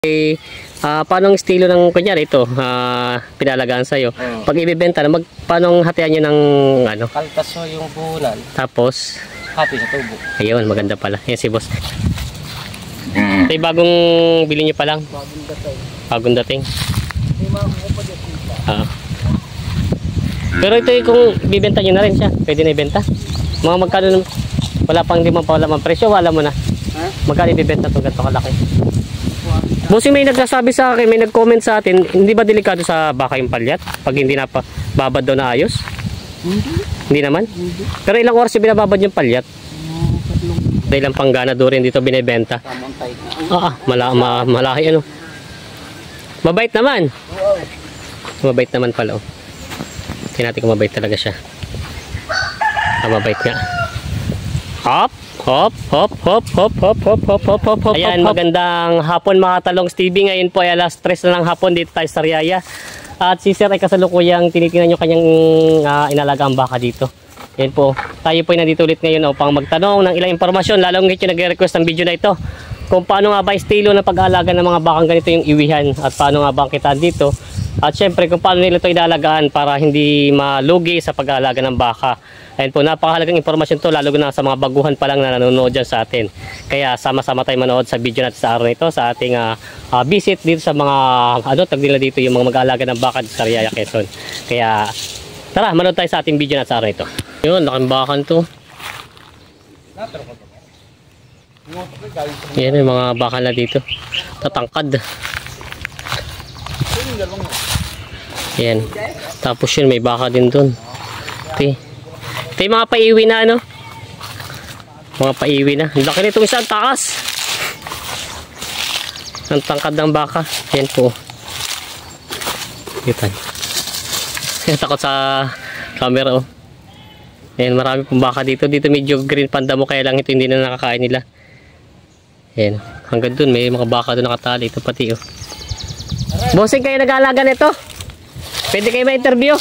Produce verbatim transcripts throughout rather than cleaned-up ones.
Eh, uh, paano ang estilo ng kunyari ito, uh, pinalagaan sa'yo? Hmm. Pag ibibenta na, mag, paano hatian nyo ng ano? Kaltas so yung puhunan. Tapos? Hati sa tubo. Ayun, maganda pala. Yan si boss. Hmm. Ito yung bagong bili nyo pa lang? Bagong dating. Bagong dating? Hindi makakupad yung kita. Ah. Pero ito yung kung ibibenta nyo na rin siya, pwede na ibenta? Mga magkano, wala pang di mo pa wala mang presyo, wala mo na? Ha? Magkano ibibenta ito ganito kalaki? Bossing, may nagsasabi sa akin, may nag-comment sa atin, hindi ba delikado sa baka yung palyat? Pag hindi na pa, babad daw na ayos? Hindi. Hindi naman? Hindi. Pero ilang oras yung binababad yung palyat? Um, Dahil ang panggana doon rin dito binibenta. Tamang tight na. Ah, ah mala, ma, malaki ano. Mabait naman. Wow. Mabait naman pala oh. Tingnan natin kung mabait talaga siya. Ah, mabait nga. Hop! Hop, hop, hop, hop, hop, hop, hop, hop, hop, hop. Ayan, magandang hapon mga talong Stevie. Ngayon po ay alas tres na ng hapon dito tayo sa Riyaya. At si Sir ay kasalukuyang tinitingnan nyo kanyang uh, inalagang baka dito. Ayan po, tayo po ay nandito ulit ngayon upang magtanong ng ilang impormasyon. Lalong ngit yung nag-request ng video na ito. Kung paano nga ba estilo ng pag-aalaga ng mga bakang ganito yung iwihan. At paano nga ba ang kitaan dito. At syempre kung paano nila ito inalagaan para hindi malugi sa pag-aalaga ng baka. Ayan po, napakahalagang impormasyon to lalo na sa mga baguhan pa lang na nanonood dyan sa atin. Kaya sama-sama tayo manood sa video natin sa araw na ito sa ating uh, uh, visit dito sa mga ano, tag nila dito yung mga mag-aalaga ng baka sa Riyaya, Quezon. Kaya tara, manood tayo sa ating video natin sa araw na ito. Yun, laking bakan to. Yan yung mga baka na dito. Tatangkad. Yan. Tapos yun, may baka din dun. Ito. Ito yung mga paiwi na ano. Mga paiwi na. Ang laki nitong isang takas. Ang tangkad ng baka. Yan po. Yan. Takot sa camera oh. Yan, marami pong baka dito. Dito medyo green panda mo kaya lang ito hindi na nakakain nila. Yan. Hanggang dun may mga baka doon nakatali. Ito pati oh. Bossing, kayo nag-aalaga nito? Pwede kayo ma-interview?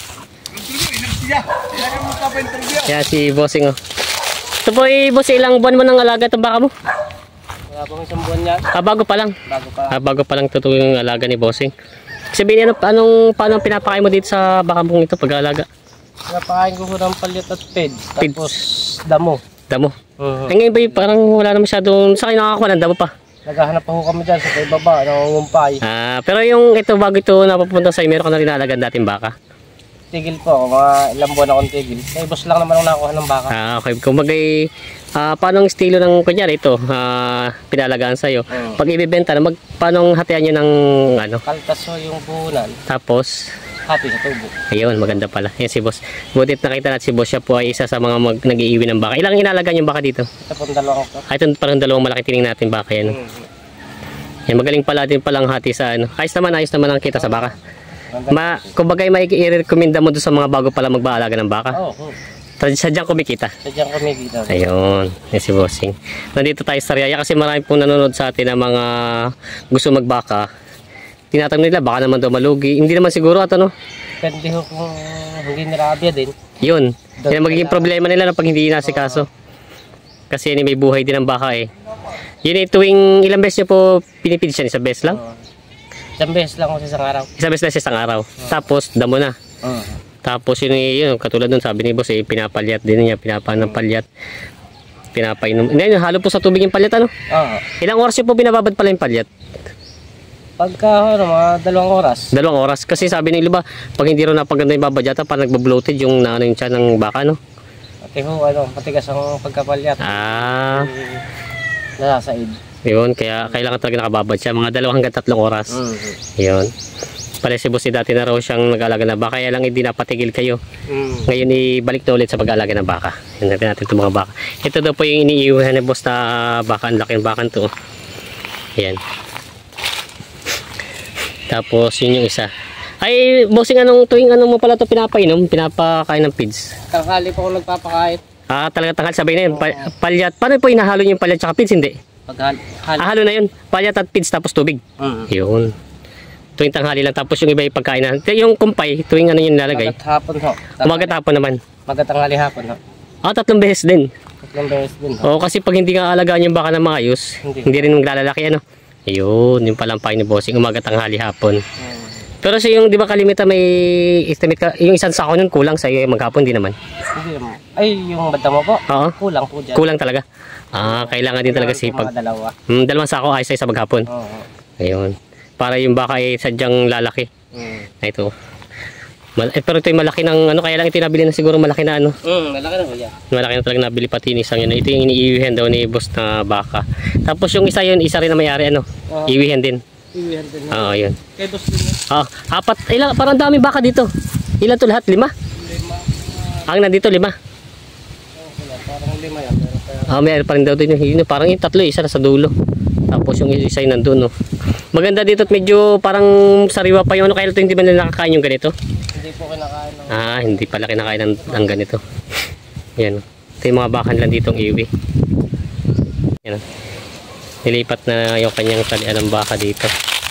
Yan si Bossing oh. Ito po eh, Bossing, ilang buwan mo nang alaga itong baka mo? Wala pang isang buwan yan. Ah, bago pa lang? Bago pa. Ah, bago pa lang ito yung alaga ni Bossing. Sabihin, ano, anong, paano pinapakain mo dito sa baka mong ito pag-aalaga? Pinapakain ko ko ng palyat at ped. Peds. Tapos damo. Damo? Uh-huh. Ay, ngayon ba parang wala na masyadong, sa kayo nakakuha ng damo pa? Naghahanap pa ko kami dyan sa kay baba, nangungumpay. Ah, pero yung ito, bago ito napapunta sa'yo, meron ka na rin naalagaan dating baka? Tigil po ako, mga ilang buwan akong tigil. Kaya boss lang naman ang nakakuha ng baka. Ah, okay. Kung magay, ah, paano ang estilo ng kunyari ito, ah, pinalagaan sa'yo? Hmm. Pag ibibenta na, mag, paano hatian nyo ng ano? Kaltas so yung puhunan. Tapos? Hati sa tubo. Ayun, maganda pala. Yan si boss. Butit nakita natin si boss, siya po ay isa sa mga mag, nag-iiwi ng baka. Ilang inalagaan yung baka dito? Ito pong dalawang ko. Ay, ito parang dalawang malaki tining natin baka yan. Hmm. Yan, magaling pala din palang hati sa ano. Ayos naman, ayos naman ang kita sa baka. Ma, kumbaga may i-recommenda mo doon sa mga bago pala mag-aalaga ng baka. Oo. Oh, oh. Sadyang kumikita. Sadyang kumikita. Ayun, yan si Bossing. Nandito tayo sa Riyaya kasi marami pong nanonood sa atin ng mga gusto magbaka. Tinatanong nila baka naman daw malugi. Hindi naman siguro at ano. Depende ho kung hindi nirabya din. Yun. Yan ang magiging problema nila pag hindi nasikaso. Kasi yan may buhay din ang baka eh. Yun eh, tuwing ilang beses nyo po pinipid siya? Isang beses lang? Uh, isang beses lang ako sa isang araw. Isang beses lang sa isang araw. Uh. Tapos damo na. Uh. Tapos yun, yun katulad nun sabi ni boss eh, pinapalyat din niya. Pinapahan ng palyat. Pinapainom. Hindi, halo po sa tubig yung palyat ano? Uh. Ilang oras nyo po binababad pala yung palyat? Pagka ano, mga dalawang oras. Dalawang oras. Kasi sabi ng iba, pag hindi rin napaganda yung babadyata, parang nagbo-bloated yung naano yung tiyan ng baka, no? Pati ho, ano, matigas ang pagkapalyat. Ah. Nasasaid. Yun, kaya kailangan talaga nakababad siya. Mga dalawang hanggang tatlong oras. Mm-hmm. Yun. Pala si boss dati na raw siyang nag-aalaga ng baka, kaya lang hindi napatigil kayo. Mm. Ngayon, ibalik na ulit sa pag-aalaga ng baka. Yan natin natin itong mga baka. Ito daw po yung iniiwahan ni boss na baka. Ang laking baka to. Yan. Tapos yun yung isa. Ay, bossing, anong tuwing ano mo pala ito pinapainom? Pinapakain ng feeds? Tanghali po ako nagpapakain. Ah, talaga tanghali sabay na yun. Pa palyat. Paano po inahalo yung palyat tsaka feeds? Hindi. Paghalo. Ah, halo na yun. Palyat at feeds tapos tubig. Uh-huh. Yun. Tuwing tanghali lang. Tapos yung iba yung pagkain na. Yung kumpay, tuwing ano yun nilalagay? Magat hapon ho. Umagat hapon naman. Magat tanghali hapon ho. Ah, tatlong beses din. Tatlong beses din ho. Oo, kasi pag hindi nga alagaan yung baka na maayos, hindi, hindi rin maglalaki ano. Ayun, yung palampay ni bossing, umaga, tanghali, hapon. Hmm. Pero sa yung, di ba kalimitan may estimate ka, yung isang sako nun kulang sa iyo, maghapon di naman. Hindi naman. Ay, yung banda mo po? Oo. Kulang po dyan. Kulang talaga. Ah, kailangan din talaga Kailangan po sipag. mga dalawa. Hmm, dalawang sako ayos ay sa maghapon. Oo. Ayun. Para yung baka ay sadyang lalaki. Hmm. Na ito. Mal eh, pero ito yung malaki ng ano, kaya lang ito nabili na siguro malaki na ano. Hmm, malaki na po yan. Malaki na talaga nabili pati yung isang yun. Ito yung iniiwihan daw ni boss na baka. Tapos yung isa yun, isa rin na may-ari ano. Oo. Iwihan din. Iwihan din. Oo, yun. Kay boss din yan. Ah, apat, ilang, parang dami baka dito. Ilan to lahat? Lima? Lima. Ang nandito, lima. Oh, wala. Parang lima yan. Pero kaya... Ah, may pa rin daw din. Yun, parang yung tatlo, isa na sa dulo. Tapos yung isa yung nandun, no. Maganda dito at medyo parang sariwa pa yung ano. Kaya ito hindi ba nila nakakain yung ganito? Hindi po kinakain ng... Ah, hindi pala kinakain ng, ng ganito. Yan. Ito yung mga bakan lang ditong iwi. Yan. Nilipat na yung kanyang talian ng baka dito.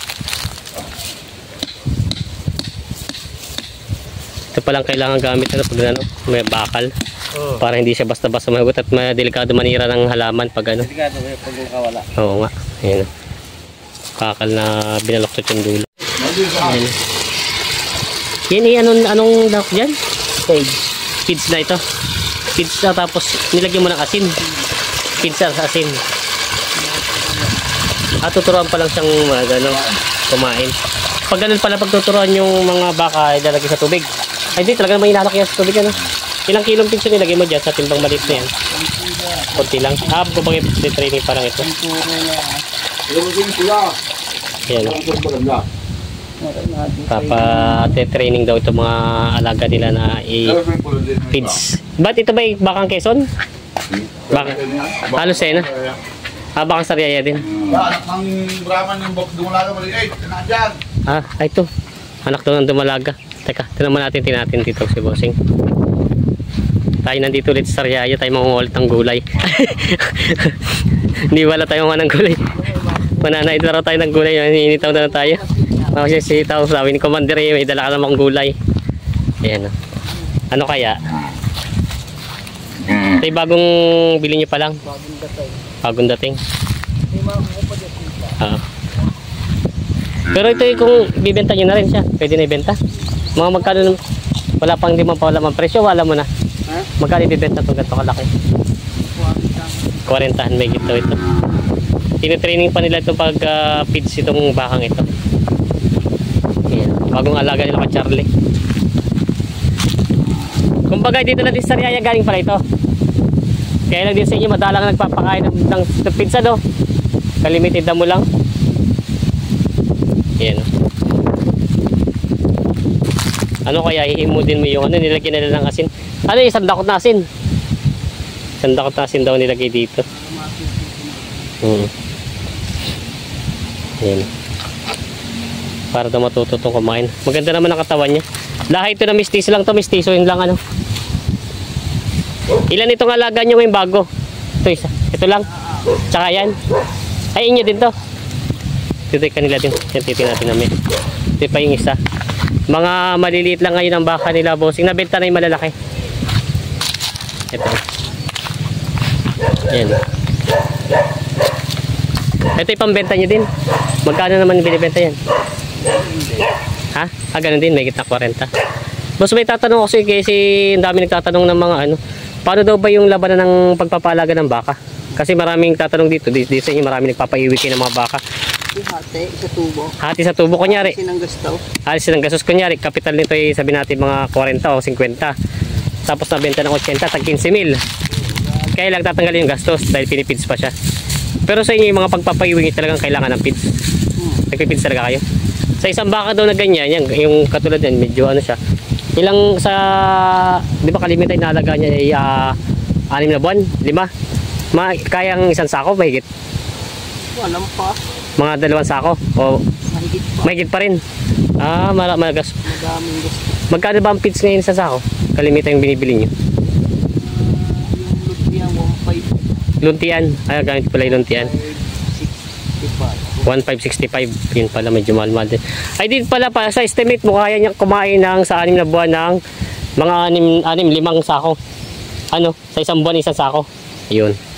Ito palang kailangan gamit na pag ano, may bakal. Hmm. Para hindi siya basta-basta mahugot at delikado manira ng halaman pag ano. Delikado eh, pag nakawala. Oo nga. Ayan. Bakal na binaloktot yung dulo. Ayan. Yan eh, anong, anong dahok dyan? Stage. Feeds na ito. Feeds na tapos nilagyan mo ng asin. Feeds na sa asin. At tuturuan pa lang siyang uh, ano, kumain. Pag ganun pala pagtuturuan yung mga baka ay lalagay sa tubig. Ay di talaga naman inalaki yan sa tubig ano. Ilang kilong feeds yung nilagay mo dyan sa timbang maliit na yan? Kunti lang. Ah, babagay training parang ito. Yan. Papa-training daw ito mga alaga nila na i-feeds. Ba't ito ba bakang Quezon? Baka, halos eh na. Ah, bakang Sariaya din. Anak ng Brahman yung box dumalaga maliit. Nandiyan. Ah, ay ito. Anak daw ng dumalaga. Teka, tinaman natin tinatin dito si Bossing. Tayo nandito ulit sa Sariaya. Tayo mangungulit ng gulay. Hindi wala tayo mga ng gulay. Mananay na raw tayo ng gulay. Hinitaw na, na tayo. Kasi sitaw. Sabi ni Commander eh, may dala ka namang gulay. Ayan. Ano kaya? Ito yung bagong bili nyo pa lang. Bagong datay. Bagong dating. May mga kukupa dyan kita. Ah. Pero ito yung kung bibenta nyo na rin siya. Pwede na ibenta. Mga magkano naman. Wala pang di man pa wala mang presyo. Wala mo na. Ha? Magkano ibibenta itong ganito kalaki? forty may gito ito. Tinitraining pa nila itong pag uh, feeds itong bakang ito. Ayan. Bagong alaga nila ka Charlie. Kumbaga dito na din sa Sariaya galing pala ito. Kaya lang din sa inyo madalang nagpapakain ng, ng, ng pizza do. Kalimited na mo lang. Ayan. Ano kaya hihimudin mo yung ano nilagyan nila ng asin. Ano yung isang dakot na asin? Isang dakot na asin daw nilagay dito. Hmm. Ayan. Para daw matuto itong kumain. Maganda naman ang katawan niya. Lahat ito na mistiso lang to, mistiso yun lang ano. Ilan itong alaga nyo ngayong bago? Ito isa. Ito lang. Tsaka yan. Ay inyo din to. Ito yung kanila din. Yan titin natin namin. Ito pa yung isa. Mga maliliit lang ngayon ang baka nila Bossing. Nabenta na yung malalaki. Ito. Yan. Ito yung pambenta nyo din. Magkano naman binibenta yan? Ha? Ah, ganun din. May kita forty. Boss, may tatanong ako kasi ang dami nagtatanong ng mga ano. Paano daw ba yung labanan ng pagpapalaga ng baka? Kasi maraming tatanong dito. Dito sa inyo maraming nagpapaiwi kayo ng mga baka. Hati sa tubo. Hati sa tubo kunyari. Sinang gastaw. Hati sa gastos kunyari. Kapital nito ay sabi natin mga forty o fifty. Tapos nabenta ng eighty, tag fifteen mil. Kaya lang tatanggalin yung gastos dahil pinipids pa siya. Pero sa inyo yung mga pagpapaiwi talagang kailangan ng pids. Nagpipids talaga kayo. Sa isang baka daw na ganyan, yan, yung katulad yan, medyo ano siya. Ilang sa, di ba kalimitan na alaga niya ay uh, anim na buwan? Lima? Ma, kayang isang sako, mahigit? Walang pa. Mga dalawang sako? O Mahigit pa. mahigit pa rin? Ah, mara, magas. Madaming gusto. Magkano ba ang feeds ngayon sa sako? Kalimitan yung binibili nyo? Yung lumpia, one five. Luntian. Ay, gamit pala yung luntian. sixty-five. one five sixty-five. Yun pala, medyo mahal-mahal din. Ay, din pala pa, sa estimate mo, kaya niya kumain ng sa anim na buwan ng mga anim, anim limang sako. Ano? Sa isang buwan, isang sako. Yun.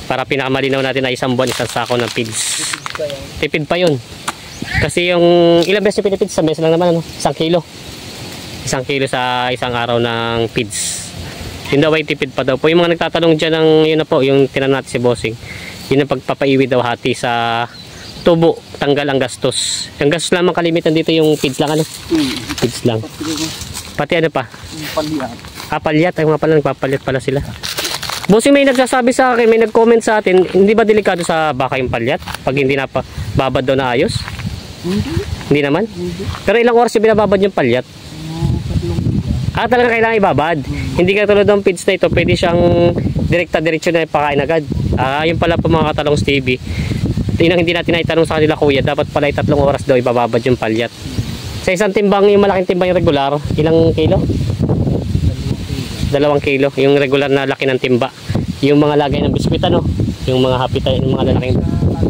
Para pinakamalinaw natin ay isang buwan, isang sako ng feeds. Tipid pa yun. Kasi yung ilang beses yung pinipid, sa beses lang naman, ano? Isang kilo. Isang kilo sa isang araw ng feeds. Yun daw ay tipid pa daw po. Yung mga nagtatanong dyan ng, yun na po, yung tinanong natin si Bossing. Yun ang pagpapaiwi daw hati sa tubo, tanggal ang gastos. Ang gastos lamang kalimitan dito yung feeds lang, ano? Feeds lang. Pati ano pa? Palyat. Ah, palyat. Ay mga pala, nagpapalyat pala sila. Bossing, may nagsasabi sa akin, may nag-comment sa atin, hindi ba delikado sa baka yung palyat? Pag hindi na pa, babad daw na ayos? Hindi. Hindi naman? Hindi. Pero ilang oras yung binababad yung palyat? Ah, talaga kailangan ibabad. Hmm. Hindi ka tulad ng feeds na ito, pwede siyang direkta-diretsyo na ipakain agad. Ah, yun pala po mga katalong Stevie. Yun ang hindi natin naitanong sa kanila kuya, dapat pala ay tatlong oras daw ibababad yung palyat. Sa isang timbang, yung malaking timbang yung regular, ilang kilo? Dalawang kilo, yung regular na laki ng timba. Yung mga lagay ng biskwit, ano? Yung mga hapita, yung mga lalaking.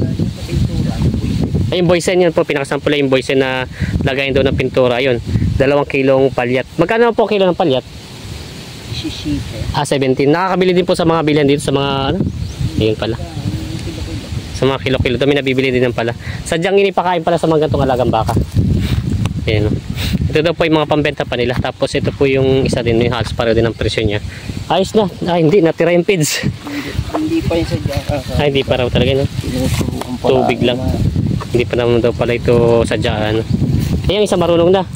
Ay, yung boysen yun po, pinakasampula yung boysen na lagayin daw ng pintura. Yun, dalawang kilong palyat. Magkano po kilo ng palyat? Ah, seventeen. Nakakabili din po sa mga bilihan dito, sa mga, ano? Ayun pala. Sa mga kilo-kilo, dami nabibili din ng pala. Sadyang inipakain pala sa mga gantong alagang baka. Ayan. Ito daw po yung mga pambenta pa nila. Tapos ito po yung isa din, yung halos pareho din ang presyo niya. Ayos na. Ay, hindi. Natira yung feeds. Hindi pa yung sadya. Ay, hindi pa raw talaga. No? Tubig lang. Hindi pa naman daw pala ito sadyaan. Ayan, isa marunong na.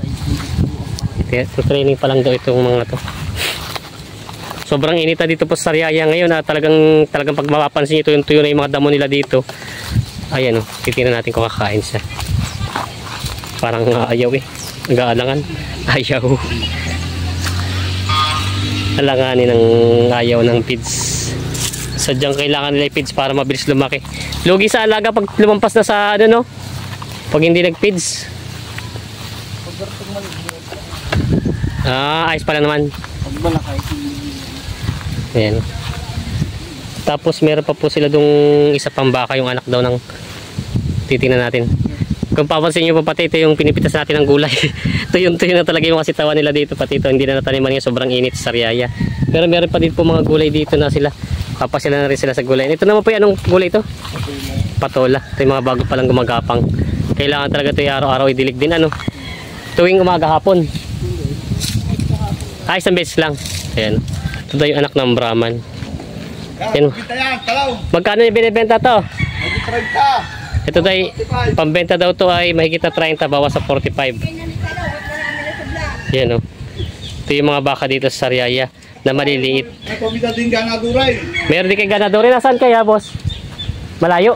Ito, training pa lang daw itong mga to. Sobrang inita dito po sa Sariaya ngayon. Ah, talagang, talagang pag mapapansin ito yung tuyo na yung mga damo nila dito. Ayan o. Oh, titignan natin kung kakain siya. Parang uh, ayaw eh. Nag-aalangan. Ayaw. Alanganin ng ayaw ng feeds. Sadyang kailangan nila i-feeds para mabilis lumaki. Lugi sa alaga pag lumampas na sa ano no? Pag hindi nag-feeds. Ah, ayos pala naman. Ayan. Tapos meron pa po sila dung isa pang baka, yung anak daw ng titingnan natin. Kung papansin nyo po pati ito yung pinipitas natin ng gulay. Tuyo-tuyo na talaga yung kasitawan nila dito. Pati ito hindi na nataniman yung sobrang init sa Sariaya. Pero meron pa din po mga gulay dito na sila. Papasila na rin sila sa gulay. Ito naman po yung anong gulay ito? Patola. Ito yung mga bago palang gumagapang. Kailangan talaga ito yung araw-araw idilig din. Ano? Tuwing umaga hapon. Ah, isang beses lang. Ayan. Ito daw yung anak ng Brahman. Ayan. Magkano yung binibenta to? Ito tayo, pambenta daw to ay mahigit na thirty, bawas sa forty-five. Yan o. Ito yung mga baka dito sa Sariaya na maliliit. Meron din kay ganadore. Nasaan kaya, boss? Malayo?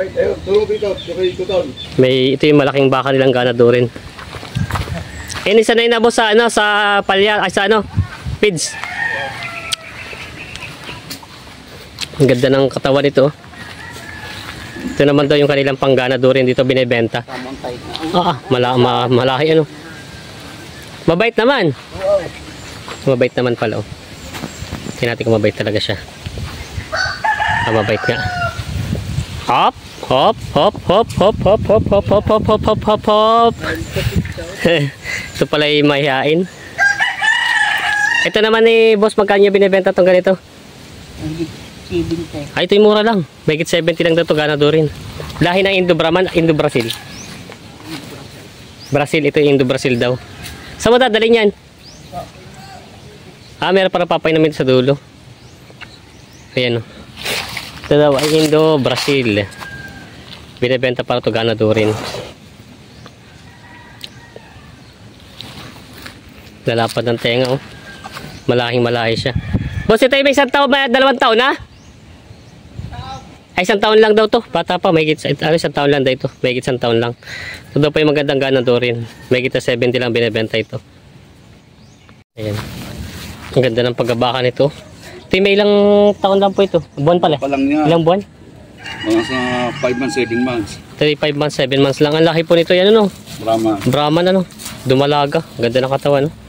May, ito yung malaking baka nilang ganadore. Eh, isa na yun na, boss, sa, ano, sa palya, ay sa ano, feeds. Ang ganda ng katawan nito. Ito naman daw yung kanilang pangganadore dito binibenta. Ah, ah mala, ma, malahi ano. Mabait naman. Mabait naman pala. Oh. Tingnan natin kung mabait talaga siya. Ah, mabait nga. Hop, hop, hop, hop, hop, hop, hop, hop, hop, hop, hop, hop, hop, hop. Ito pala yung mahihain. Ito naman ni boss, magkano binibenta itong ganito? seventy. Ay, ito yung mura lang. Megit seventy lang daw ito, ganado rin. Lahi ng Indo-Brahman, Indo-Brazil. Brazil, ito yung Indo-Brazil daw. Saan mo dadalhin yan? Ah, meron para papainumin sa dulo. Ayan o. Ito daw ay Indo-Brazil. Binibenta para ito, ganado rin. Lalapad ng tenga oh. Malahing malahi siya. Boss, ito yung may isang taon, may dalawang taon na? Ay, isang taon lang daw to. Bata pa, may git, ano, isang taon lang daw ito. May git isang taon lang. Ito daw pa yung magandang ganado rin. May git na seventy lang binibenta ito. Ayan. Ang ganda ng pagkabaka nito. Ito yung may ilang taon lang po ito. Buwan pala. Pa lang niya. Ilang buwan? Mga sa five months, seven months. thirty-five months, seven months lang. Ang laki po nito. Yan ano? Brahman. Brahman ano? Dumalaga. Ang ganda ng katawan. No?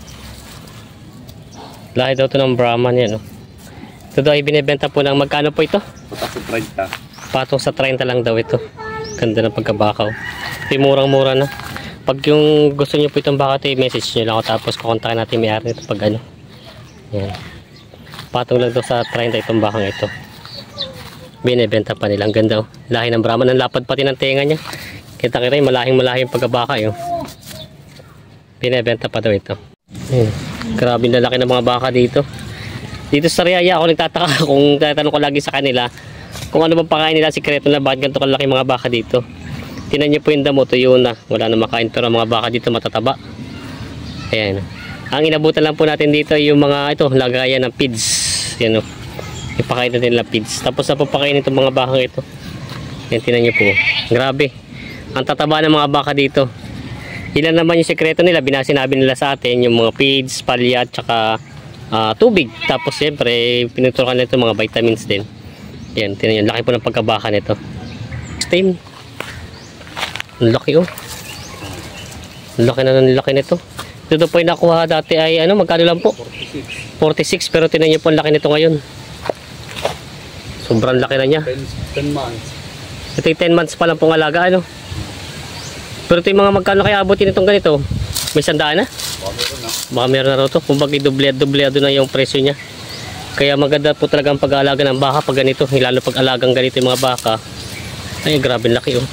Lahi daw ito ng Brahman yan. No? Ito daw ay binibenta po ng magkano po ito? Patak sa thirty. Patong sa thirty lang daw ito. Ganda ng pagkabakaw. Ito murang-mura na. Pag yung gusto nyo po itong baka, ito message nyo lang ako. Tapos kukontakin natin may-ari nito pag ano. Yan. Patong lang daw sa thirty itong bakang ito. Binebenta pa nila. Ang ganda oh. Lahi ng Brahman. Ang lapad pati ng tenga niya. Kita kita yung malahing malahing pagkabaka yun. Binebenta pa daw ito. Ayun. Grabe na laki ng mga baka dito. Dito sa Sariaya ako nagtataka kung tatanong ko lagi sa kanila kung ano bang pakain nila, sikreto na bakit ganito kalaki mga baka dito. Tinan niyo po yung damo, tuyo na. Wala na makain pero mga baka dito matataba. Ayan. Ang inabutan lang po natin dito yung mga ito, lagayan ng feeds. Yan o. Ipakain natin nila feeds. Tapos na po pakain itong mga baka ito. Yan, tinan niyo po. Grabe. Ang tataba ng mga baka dito. Ilan naman yung sekreto nila, binasinabi nila sa atin yung mga feeds, palya, tsaka uh, tubig. Tapos siyempre, pinuturukan nila ito mga vitamins din. Yan, tinan nyo, laki po ng pagkabaka nito. Stain. Ang laki oh. Ang laki na ng laki nito. Ito po yung nakuha dati ay ano, magkano lang po? forty-six. Pero tinan nyo po ang laki nito ngayon. Sobrang laki na niya. ten months. Ito yung ten months pa lang pong alaga ano. Pero ito yung mga magkano kaya abutin itong ganito? May sandaan na? Baka meron na rin ito. Kung bagay dublado na yung presyo niya. Kaya maganda po talaga ang pag-aalaga ng baka pag ganito. Lalo pag alagang ganito yung mga baka. Ay grabe laki oh.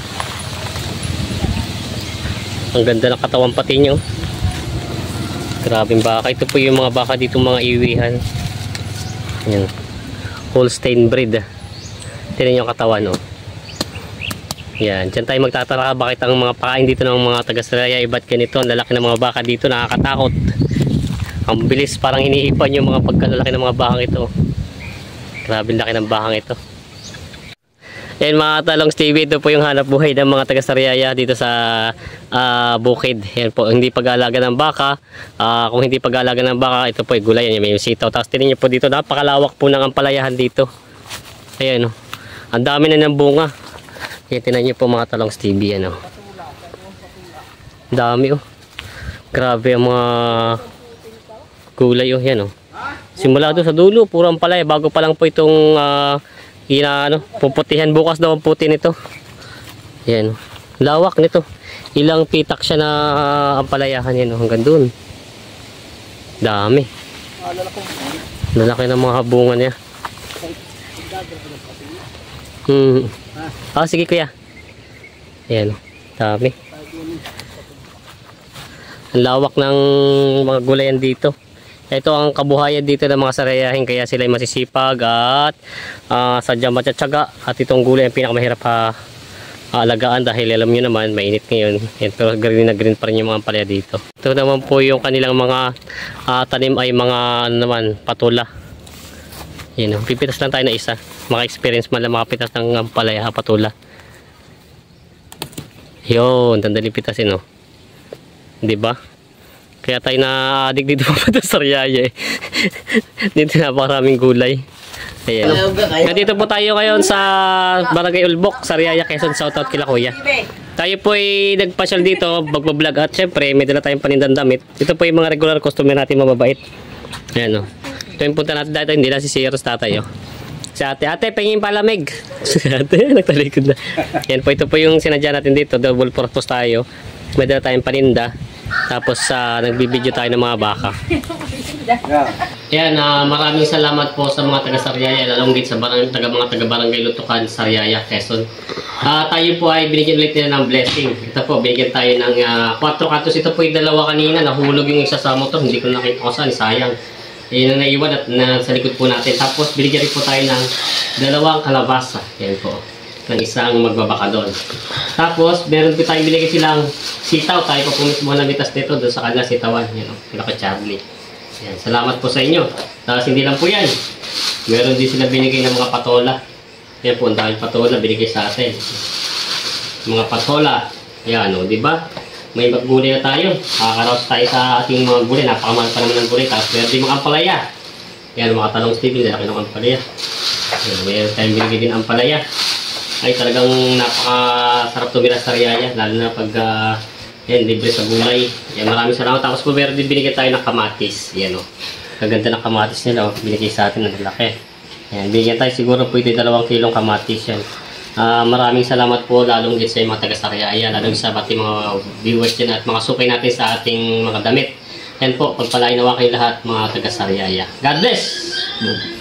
Ang ganda ng katawan pati niya oh. Grabing baka. Ito po yung mga baka dito mga iwihan. Yan. Holstein breed. Tignan yung katawan oh. Yan, dyan tayo magtataka bakit ang mga pakain dito ng mga taga-Sariaya iba't ganito. Ang lalaki ng mga baka dito, nakakatakot. Ang bilis, parang iniipan yung mga pagkalalaki ng mga bakang ito. Grabe laki ng bakang ito. Yan mga Talongs T V, ito po yung hanap buhay ng mga taga-Sariaya dito sa uh, bukid. Yan po, hindi pag-aalaga ng baka. Uh, kung hindi pag-aalaga ng baka, ito po ay gulay. Yan, may sitaw. Tapos tinin nyo po dito, napakalawak po ng ampalayahan dito. Ayan o, ang dami na ng bunga. Yan, tinan nyo po mga Talongs T V, ano. Dami oh. Grabe ang mga gulay oh, yan oh. Simula doon sa dulo, puro ampalaya. Bago pa lang po itong uh, ina, ano, puputihan. Bukas daw ang puti nito. Yan oh. Lawak nito. Ilang pitak siya na uh, ampalayahan yan oh, hanggang doon. Dami. Lalaki ng mga bunga niya. Hmm. Ah, sige kuya. Ayan, dami. Ang lawak ng mga gulayan dito. Ito ang kabuhayan dito ng mga Sariayahin, kaya sila ay masisipag at uh, sadyang matsatsaga. At itong gulay ang pinakamahirap pa alagaan dahil alam nyo naman, mainit ngayon. Yan, pero green na green pa rin yung mga palaya dito. Ito naman po yung kanilang mga uh, tanim ay mga ano naman, patula. Yan, pipitas lang tayo na isa. Maka-experience man lang makapitas ng palaya, patula. Yun, tandali pitasin oh. Diba? Kaya tayo na-addict dito pa sa Sariaya eh. Dito napakaraming gulay. Ayan. Nandito po tayo ngayon sa Barangay Ulbok, Sariaya, Quezon. Shoutout kila kuya. Tayo po ay nagpasyal dito, magbablog at syempre may dala tayong panindang damit. Ito po yung mga regular customer natin mababait. Ayan oh. Ito yung punta natin dito, hindi na si Sierras tatay oh. Si ate, ate, pengin palamig. Si ate, nagtalikod na. Yan po, ito po yung sinadya natin dito. Double purpose tayo. May dala tayong paninda. Tapos uh, nagbibideo tayo ng mga baka. Yan, uh, maraming salamat po sa mga taga-Sariaya. Lalong din sa barang, taga, mga taga-barangay Lutukan, Sariaya, Quezon. Uh, tayo po ay binigyan ulit nila ng blessing. Ito po, binigyan tayo ng uh, quattro cantos. Ito po yung dalawa kanina. Nahulog yung isa sa motor. Hindi ko nakita ko saan. Sayang. Yan ang naiwan at na, sa likod po natin. Tapos binigyan rin po tayo ng dalawang kalabasa. Yan po. Ng isang magbabakador. Tapos meron po tayong binigyan silang sitaw. Tayo po po mismo namitas nito doon sa kanila sitawan. Yan o. Pinaka-chabli. Yan. Salamat po sa inyo. Tapos hindi lang po yan. Meron din sila binigay ng mga patola. Yan po. Ang daming patola binigay sa atin. Mga patola. Yan o. Diba? May maggulay na tayo. Nakakaraos tayo sa ating mga gulay. Napakamahal pa naman ng gulay. Tapos meron din mga ampalaya. Yan, mga Talongs T V. Lalaki ng ampalaya. Yan, mayroon tayong binigay din ampalaya. Ay, talagang napakasarap tumira sa Sariaya. Lalo na pag uh, yan, libre sa gulay. Yan, maraming salamat. Tapos po meron din binigay tayo ng kamatis. Yan o. Kaganda ng kamatis nila o. Binigay sa atin ng lalaki. Yan, binigyan tayo siguro po ito dalawang kilong kamatis yan. Uh, maraming salamat po lalong din sa mga taga-Sariaya, lalong sa pati mga viewers dyan at mga supay natin sa ating mga damit. Yan po, pagpalain nawa kayo lahat mga taga-Sariaya. God bless!